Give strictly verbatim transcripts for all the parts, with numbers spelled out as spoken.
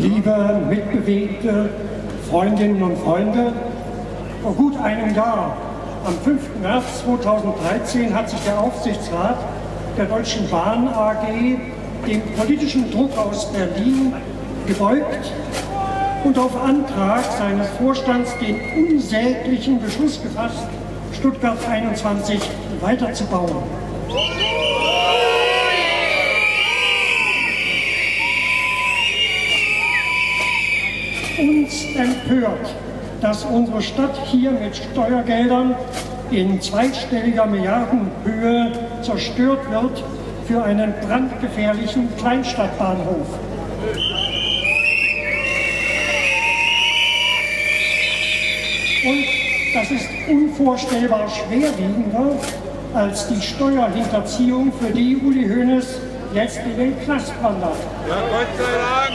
Liebe Mitbewegte, Freundinnen und Freunde, vor gut einem Jahr, am fünften März zweitausenddreizehn, hat sich der Aufsichtsrat der Deutschen Bahn A G dem politischen Druck aus Berlin gebeugt und auf Antrag seines Vorstands den unsäglichen Beschluss gefasst, Stuttgart einundzwanzig weiterzubauen. Uns empört, dass unsere Stadt hier mit Steuergeldern in zweistelliger Milliardenhöhe zerstört wird für einen brandgefährlichen Kleinstadtbahnhof. Und das ist unvorstellbar schwerwiegender als die Steuerhinterziehung, für die Uli Hoeneß jetzt in den Knast wandert. Ja, Gott sei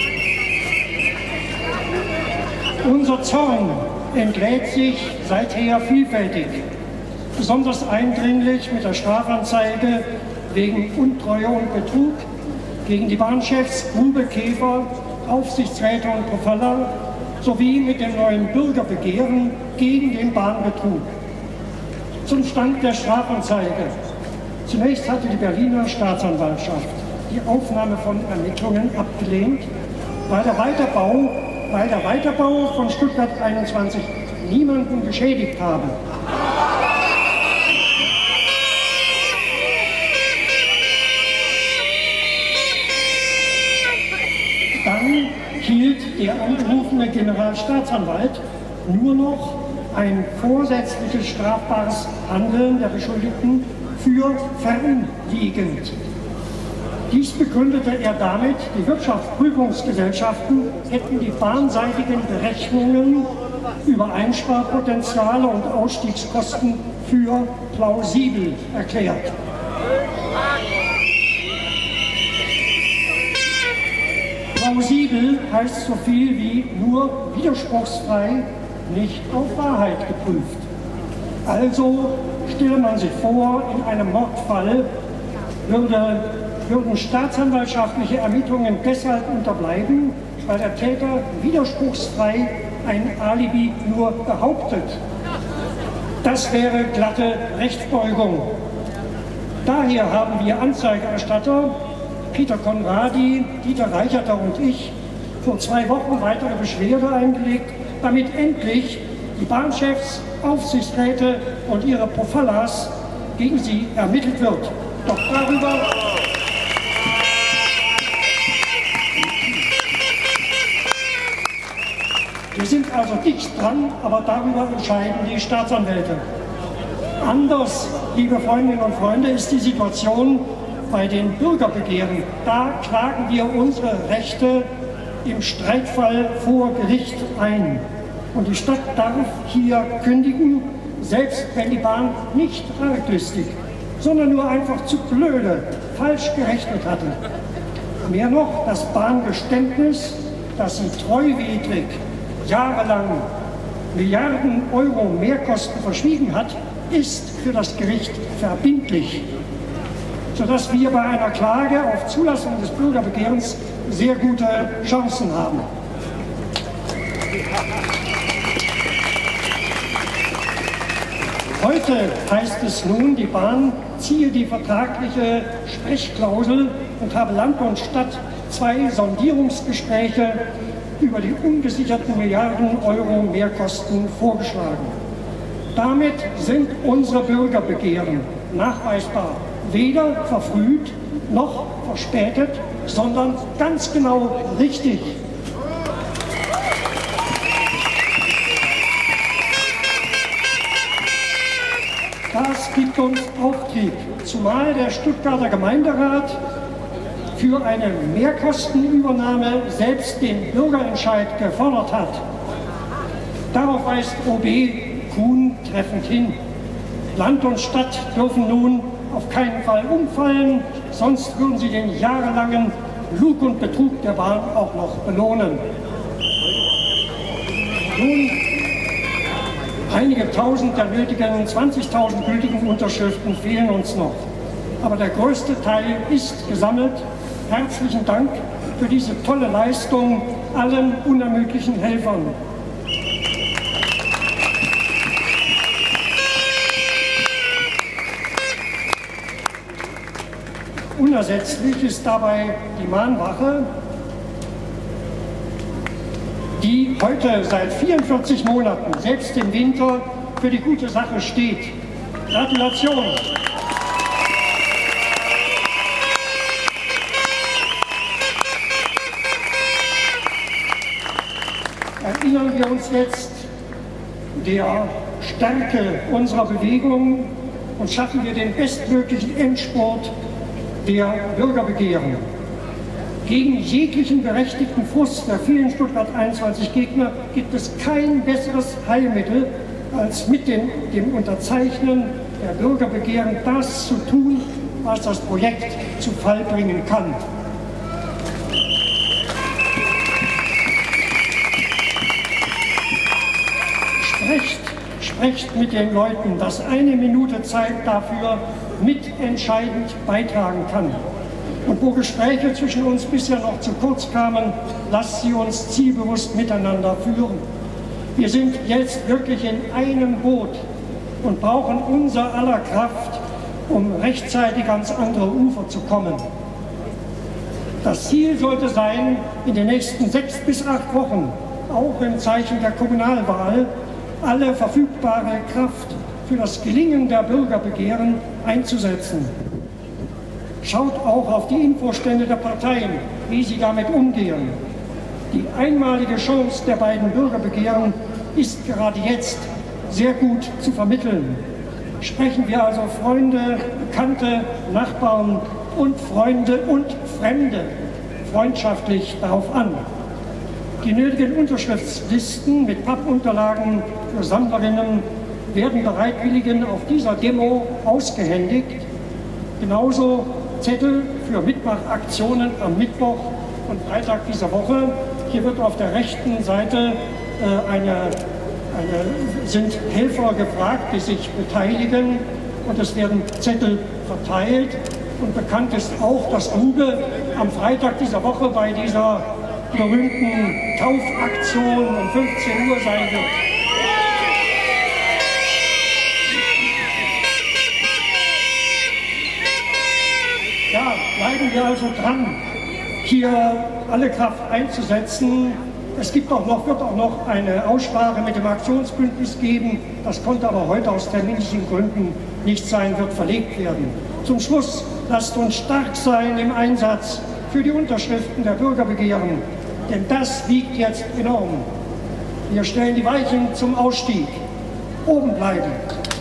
Dank! Unser Zorn entlädt sich seither vielfältig, besonders eindringlich mit der Strafanzeige wegen Untreue und Betrug gegen die Bahnchefs Grube, Käfer, Aufsichtsräte und Propeller sowie mit dem neuen Bürgerbegehren gegen den Bahnbetrug. Zum Stand der Strafanzeige. Zunächst hatte die Berliner Staatsanwaltschaft die Aufnahme von Ermittlungen abgelehnt, weil der Weiterbau, weil der Weiterbau von Stuttgart einundzwanzig niemanden geschädigt habe. Dann hielt der angerufene Generalstaatsanwalt nur noch ein vorsätzliches strafbares Handeln der Beschuldigten für fernliegend. Dies begründete er damit, die Wirtschaftsprüfungsgesellschaften hätten die bahnseitigen Berechnungen über Einsparpotenziale und Ausstiegskosten für plausibel erklärt. Plausibel heißt so viel wie nur widerspruchsfrei, nicht auf Wahrheit geprüft. Also stelle man sich vor, in einem Mordfall würde, würden staatsanwaltschaftliche Ermittlungen deshalb unterbleiben, weil der Täter widerspruchsfrei ein Alibi nur behauptet. Das wäre glatte Rechtsbeugung. Daher haben wir Anzeigerstatter Peter Conradi, Dieter Reicherter und ich vor zwei Wochen weitere Beschwerde eingelegt, damit endlich die Bahnchefs, Aufsichtsräte und ihre Profilas gegen sie ermittelt wird. Doch darüber wir sind also dicht dran, aber darüber entscheiden die Staatsanwälte. Anders, liebe Freundinnen und Freunde, ist die Situation bei den Bürgerbegehren. Da klagen wir unsere Rechte im Streitfall vor Gericht ein. Und die Stadt darf hier kündigen, selbst wenn die Bahn nicht arglistig, sondern nur einfach zu blöde, falsch gerechnet hatte. Mehr noch, das Bahngeständnis, das sie treuwidrig jahrelang Milliarden Euro Mehrkosten verschwiegen hat, ist für das Gericht verbindlich, sodass wir bei einer Klage auf Zulassung des Bürgerbegehrens sehr gute Chancen haben. Heute heißt es nun, die Bahn ziehe die vertragliche Sprechklausel und habe Land und Stadt zwei Sondierungsgespräche über die ungesicherten Milliarden Euro Mehrkosten vorgeschlagen. Damit sind unsere Bürgerbegehren nachweisbar weder verfrüht noch verspätet, sondern ganz genau richtig. Das gibt uns Auftrieb, zumal der Stuttgarter Gemeinderat für eine Mehrkostenübernahme selbst den Bürgerentscheid gefordert hat. Darauf weist O B Kuhn treffend hin. Land und Stadt dürfen nun auf keinen Fall umfallen, sonst würden sie den jahrelangen Lug und Betrug der Bahn auch noch belohnen. Nun, einige Tausend der nötigen zwanzigtausend gültigen Unterschriften fehlen uns noch. Aber der größte Teil ist gesammelt. Herzlichen Dank für diese tolle Leistung allen unermüdlichen Helfern. Unersetzlich ist dabei die Mahnwache, die heute seit vierundvierzig Monaten, selbst im Winter, für die gute Sache steht. Gratulation! Erinnern wir uns jetzt der Stärke unserer Bewegung und schaffen wir den bestmöglichen Endspurt der Bürgerbegehren. Gegen jeglichen berechtigten Frust der vielen Stuttgart einundzwanzig Gegner gibt es kein besseres Heilmittel, als mit dem, dem Unterzeichnen der Bürgerbegehren das zu tun, was das Projekt zu Fall bringen kann. Sprecht, sprecht mit den Leuten, dass eine Minute Zeit dafür mitentscheidend beitragen kann. Und wo Gespräche zwischen uns bisher noch zu kurz kamen, lasst sie uns zielbewusst miteinander führen. Wir sind jetzt wirklich in einem Boot und brauchen unser aller Kraft, um rechtzeitig ans andere Ufer zu kommen. Das Ziel sollte sein, in den nächsten sechs bis acht Wochen, auch im Zeichen der Kommunalwahl, alle verfügbare Kraft für das Gelingen der Bürgerbegehren einzusetzen. Schaut auch auf die Infostände der Parteien, wie sie damit umgehen. Die einmalige Chance der beiden Bürgerbegehren ist gerade jetzt sehr gut zu vermitteln. Sprechen wir also Freunde, Bekannte, Nachbarn und Freunde und Fremde freundschaftlich darauf an. Die nötigen Unterschriftslisten mit Pappunterlagen für Sammlerinnen werden Bereitwilligen auf dieser Demo ausgehändigt. Genauso Zettel für Mitmachaktionen am Mittwoch und Freitag dieser Woche. Hier wird auf der rechten Seite äh, eine, eine, sind Helfer gefragt, die sich beteiligen, und es werden Zettel verteilt. Und bekannt ist auch, dass Grube am Freitag dieser Woche bei dieser berühmten Taufaktion um fünfzehn Uhr sein wird. Ja, bleiben wir also dran, hier alle Kraft einzusetzen. Es gibt auch noch, wird auch noch eine Aussprache mit dem Aktionsbündnis geben. Das konnte aber heute aus terminlichen Gründen nicht sein, wird verlegt werden. Zum Schluss, lasst uns stark sein im Einsatz für die Unterschriften der Bürgerbegehren, denn das wiegt jetzt enorm. Wir stellen die Weichen zum Ausstieg. Oben bleiben.